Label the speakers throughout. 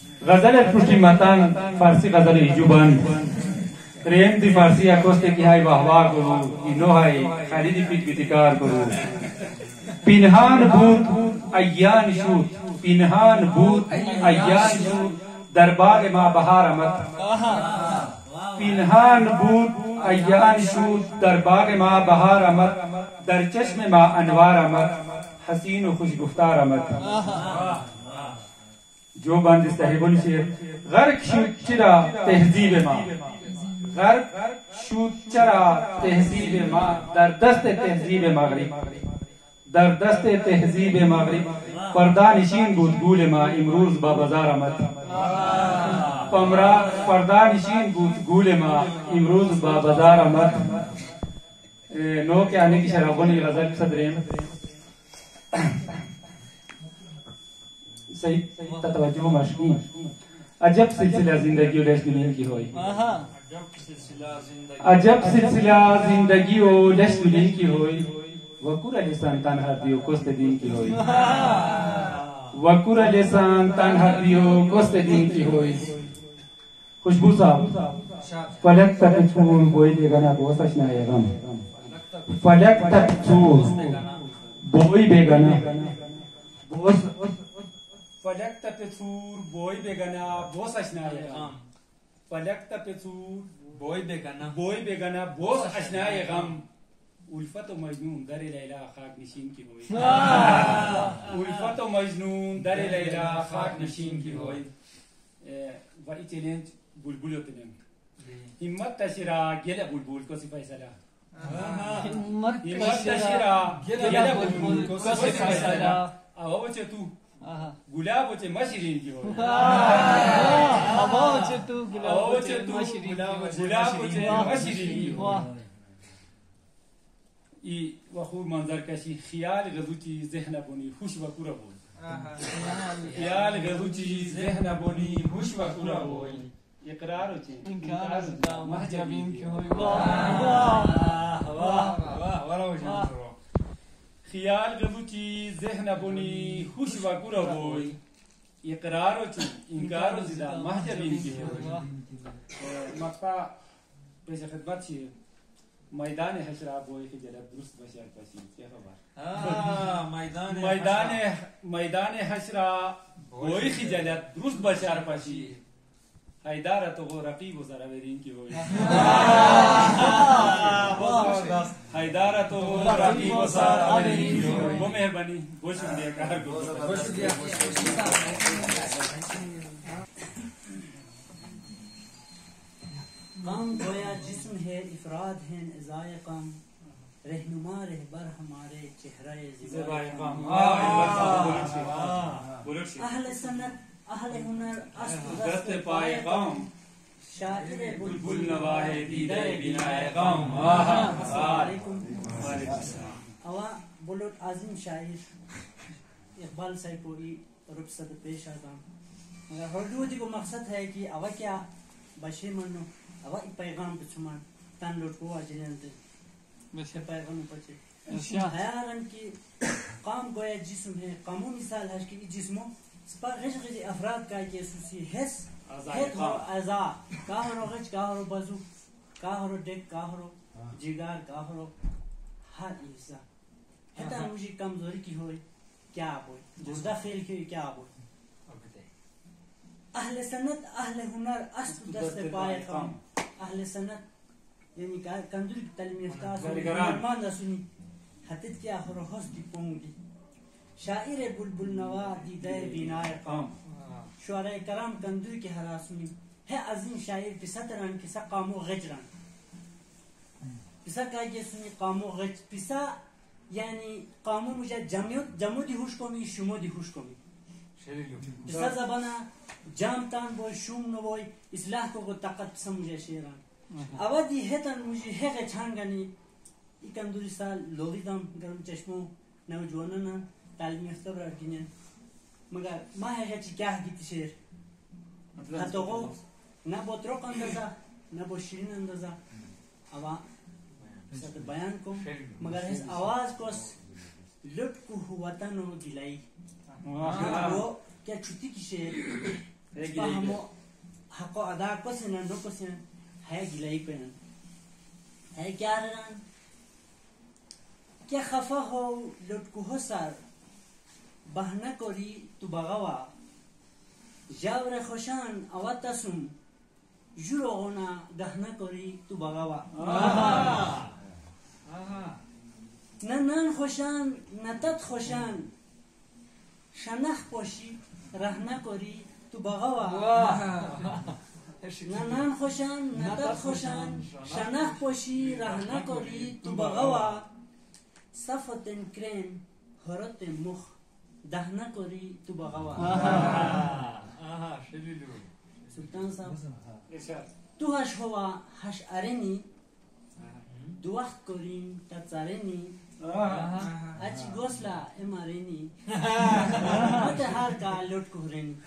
Speaker 1: غزل پشتی متن فارسی غزل ایجوبان ریم دی فارسی اکوسته کی های واهوا کرو اینو های خریدی پیت بیتکار کرو پینهان بود ایان شد پینهان بود ایان شد در باغ ما بهار آمد پینهان بود ایان شد در باغ ما بهار آمد در چشم ما انوار آمد حسین و خوشگفتار آمد جو باندې صاحبون شعر غرق شد چرا تهذیب ما غرق شد چرا تهذیب ما در دست تهذیب مغرب در دست تهذیب مغرب پردا نشین بود گول ما امروز با بازار آمد پردا نشین بود گول ما امروز با بازار آمد نو کے آنے کی شرابونی غزل صدرین صحیح توجہ مشکین عجب سلسلہ زندگی و لش دنیا کی ہوئی عجب سلسلہ زندگی و لش دنیا کی ہوئی وکور لسان تنہا دیو کوست دین کی ہوئی وکور لسان تنہا دیو کوست دین کی ہوئی خوشبو صاحب فلک تک چور بوئی دے گنا بہت اشنا ہے غم فلک تک چور بوئی بے گنا فلک تک چور بوئی بے گنا بہت اشنا ہے غم فلک تک چور بوئی بے گنا بہت اشنا ہے غم الفت و مجنون در لیلا خاک نشین کی ہوئی الفت و مجنون در لیلا خاک نشین کی ہوئی و ای چیلنج بلبل ہوتے ہیں ہمت تشرا گیلہ بلبل کو سی فیصلہ ہمت تشرا گیلہ بلبل کو سی فیصلہ آوا بچے تو گلاب بچے مشرین کی ہوئی آوا بچے تو گلاب بچے مشرین کی ہوئی ای وخور منظر کشی خیال غزوچی ذہن بونی خوش و کورا بول خیال غزوچی ذہن بونی خوش و کورا بول اقرار ہوچی انکار ہوچی محجبین کی ہوئی واہ واہ واہ واہ خیال غزوچی ذہن بونی خوش و کورا بول اقرار ہوچی انکار ہوچی محجبین کی ہوئی مقطع پیش خدمت چیئے میدان حشرہ بوئی کی جلب درست بشار پسی کیا خبر میدان حشرہ بوئی کی جلب درست بشار پسی حیدارت و رقیب و ذراویرین کی ہوئی حیدارت و رقیب و ذراویرین کی ہوئی وہ مہربانی بہت شکریہ کہا
Speaker 2: قام گویا جسم ہے افراد ہے ازائے قام رہنما رہبر ہمارے چہرہ زیبائے قام اہل سنت اہل ہنر دست پائے قام شاعر بلبل نواہ دیدہ بنائے قام اوا بلوٹ عظیم شاعر اقبال سائپوری رب صد پیش آدم مگر حدودی کو مقصد ہے کہ اوا کیا بشی منو اوا پیغام بچمان تن لوٹ کو اجنن دے بس پیغام پچے حیران کی قام گویا جسم ہے قامو مثال ہے کہ جسمو سپار غش غش افراد کا کہ سوسی حس اعضاء کاہرو غش کاہرو بازو کاہرو ڈیک کاہرو جگر کاہرو ہر حصہ ہتا مجھے کمزوری کی ہوئی کیا ہوئی جسدہ فیل کی کیا ہوئی اہل سنت اہل ہنر اصل دست پائے قام اہل سنت یعنی کندر تعلیم یافتہ فرمان رسونی حتت کیا ہر حس دی پونگی شاعر بلبل نوا دیدہ بینائے قام شعراء کرام کندر کے ہراسونی ہے عظیم شاعر پسا تران کسا قامو غجران پسا کہا کہ سنی قامو غج پسا یعنی قامو مجھے جمع دی ہوش کومی شمو دی ہوش کومی پسا زبانہ جام تان بوئی شوم نو بوئی اصلاح کو طاقت سمجھے شیران اودی ہے تن مجھے ہے چھانگانی اکم دوری سال لوگی دم گرم چشمو نوجواننا تعلیم یافتہ برارکینن مگر ما ہے چی کیا گیتی شیر حتی گو نہ بو تروق اندازہ نہ بو شیرین اندازہ اوا ساتھ بیان کو مگر اس آواز کو لٹ کو وطن و دلائی وہ کیا چھتی کی شیر فهمو حقو ادا کسنن نو کسنن ہے گلئی پنن ہے کیارن که خفا هو لطکو سر بهنه کری تو بغوا جور خوشان اواتسم جروغونا دهنه کری تو بغوا ننان خوشان نتت خوشان شنخ پاشی رهنه کری تو بغوا ننان خوشان نتت خوشان شنخ پاشی رهنه کری تو بغوا صفتن کرن هرات مخ دهنه کری تو بغوا سلطان صاحب تو هش هوا هش ارنی دو وقت کریم تتزارنی اچی گوسلا امارنی مت هر کا لوٹ کهرنی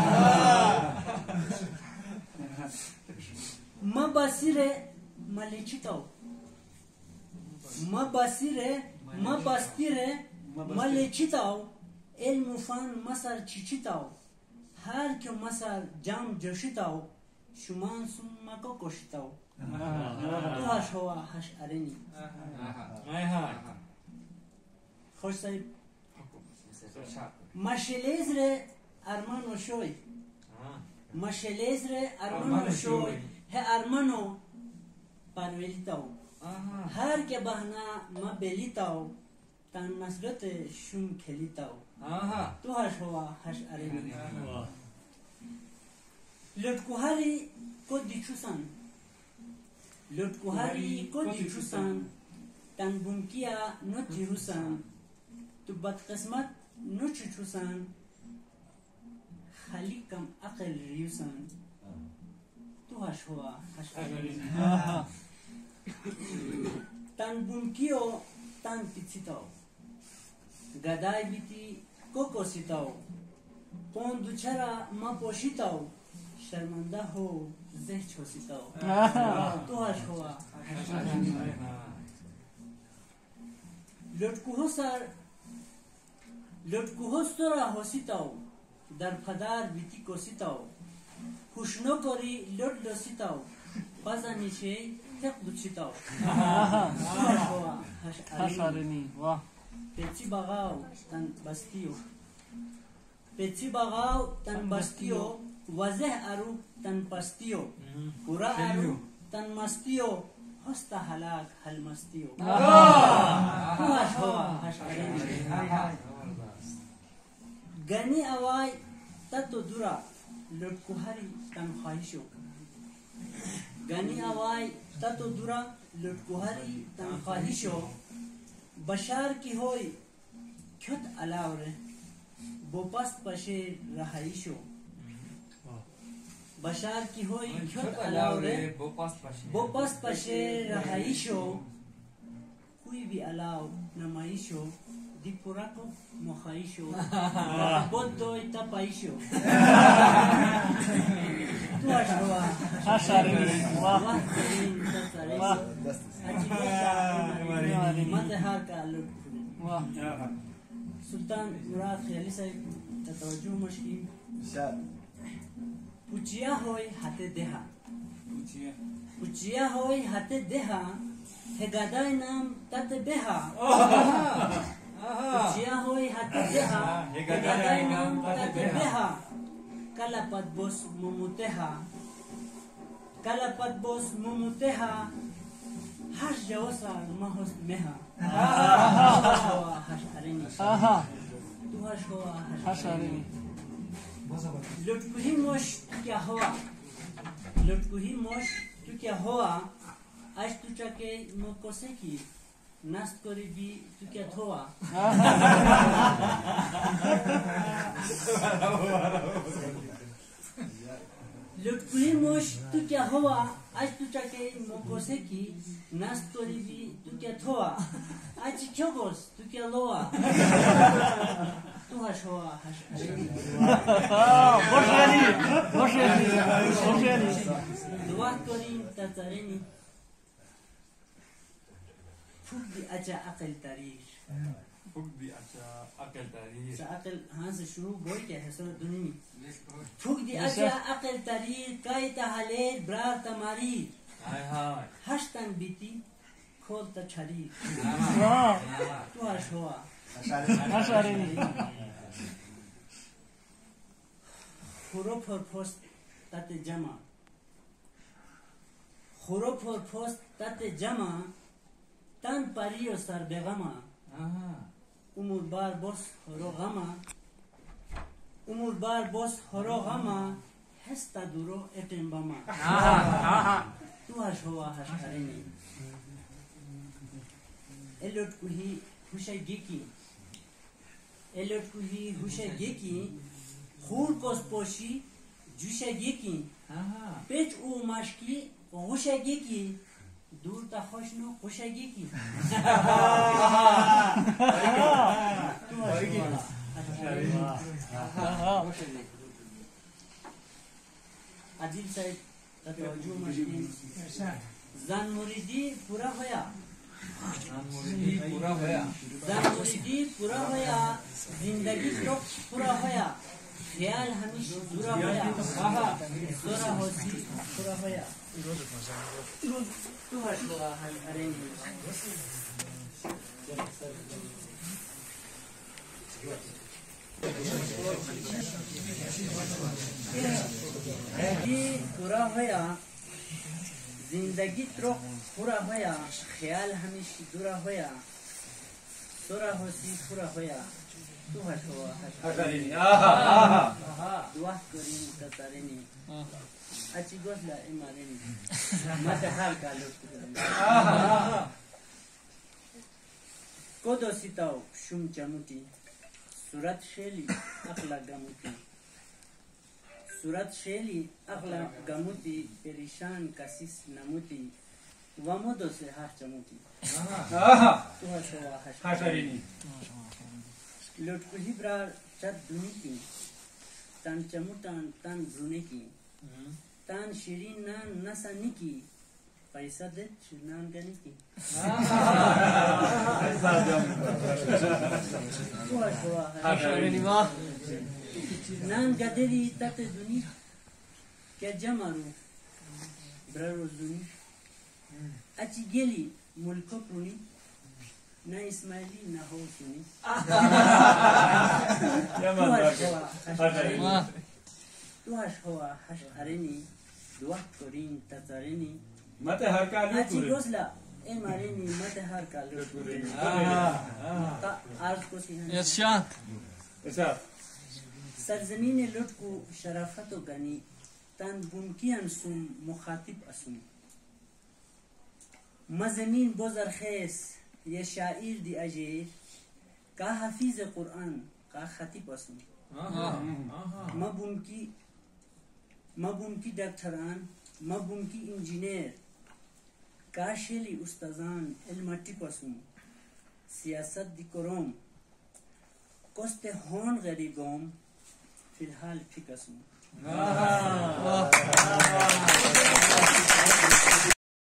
Speaker 2: ما باسیره ملیچیتاو ما باسیره ما باستیره ملیچیتاو علم فن مسر چیچیتاو هر که مسر جام جوشیتاو شمان سون مکو کشیتاو تو هش هوا هش ارنی خوش صاحب مشلیز ره ارمانو شوی مشلیز ره ارمانو شوی he armano parvelitao har ke bahna ma belitao tan nasrate shum khelitao tu hash hua hash areni lotkuhari ko dichusan tan bunkia no tirusan tu bad qismat no chichusan khalikam aql riusan هش هوا هش تن بونکیو تن پیچیتاو گدای بیتی کوکو سیتاو پوندو چرا ما پوشیتاو شرمنده هو زه چوسیتاو تو هش هوا لطکوه سرا هوسیتاو در پدر بیتی کوسیتاو خوشنو کری لط لسیتاو بازا میشه تق دوچیتاو هش آرنی پیچی باغاو تن بستیو وزه ارو تن پستیو پورا ارو تن مستیو هستا حلاک حل مستیو هش آرنی گنی اوای تتو دورا لطکوهری تن خواهیشو گنی آوای تتو دورا لطکوهری تن خواهیشو بشار کی ہوئی کھت علاوره بو پست پشه رهاییشو بشار کی ہوئی کھت علاوره بو پست پشه رهاییشو کوئی بھی علاو نمایشو دی پوراکو مخایشو بود دوی تا پایشو تو اشوا اشارنی واه واه مت هر کالو واه سلطان مراد خیالی صاحب توجه مشکی پوچیا ہوئی ہتے دیہا پوچیا ہوئی ہتے دیہا ہے گدای نام تت بیہا پوچیا ہوئی ہتے دیہا ہے گدای نام تت بیہا کلا پد بوس مموتها هش جوسا مهوس مها هش ارنی تو هش هوا هش ارنی لطکوهی موش تو کیا ہوا آج تو چاکے موکوسے کی نست کری بی تو کیا تھوا لطکوهی موش تو کیا ہوا آج تو چاکے موکوسے کی نست کری بی تو کیا تھوا آج کیوں گوس تو کیا لوا تو هش هوا هش خوشیالی دعا کنیم تترینی فوق دی اچا عقل تاریخ عقل हाँ से शुरू बोल क्या है सर दुनिया फूक दी اجا عقل ترید کای تحلیل برار تماری هشتن بیتی کول تا چرید تو هشوا خورو پر پست تت جمع خورو پر پست تت جمع تن پری و سر بغمه امور بار بس خورو غمه امور بار بس خورو غمه هستا دورو اتن بما تو هشوا هشترینی الوت کوهی هوشه گیکی الوت کوهی هوشه گیکی خور کس پوشی جوشه گیکی پیچ او مشکی غوشه گیکی دور تا خوشنو خوشه گیکی عدیل سید توجه مشکی زن مریدی پورا ہویا زن مریدی پورا ہویا زندگی تو پورا ہویا خیال ہمیش دورا ہویا سورا ہوتی پورا ہویا تو ہشوا ارینگی زندگی پورا ہویا زندگی تو پورا ہویا خیال ہمیش دورا ہویا سورا ہوتی پورا ہویا تو هشوا هشترینی دعا کنیم تترینی اچی گوزلا ایمارینی مت هر کالوش کنیم کدو سیتاو شوم چموتی صورت شیلی اخلا گموتی صورت شیلی اخلا گموتی پریشان کسیس نموتی ومدو سے هر چموتی تو هشوا هشترینی لوٹکوہی برار چت دونی کی تان چموٹان تان برونے کی تان شیرین نان نسانی کی پیسہ دیت شرنان گنی کی نان گدری تت دونی کیا جمارو برارو دونی اچی گلی ملکو پرونی نہ اسماعیلی نہ ہو سنی تو هشوا هشترینی دعا کنیم تترینی
Speaker 1: مت هر کالو
Speaker 2: اچی گوزلا ایمارینی مت هر کالو کنیم تا عرض کو سی
Speaker 1: ارشاد
Speaker 2: سرزمین لوٹ کو شرافت و گنی تن بنکی انسوم مخاطب اسوم مزمین بزر خیس یہ شاعر دی اجیر کا حفیظ قرآن کا خطیب اسم مبون کی ڈاکٹران مبون کی انجینئر کا شیلی استازان علم ٹپ اسم سیاست دی کروم کوست ہون غریبوم فی الحال ٹھیک اسم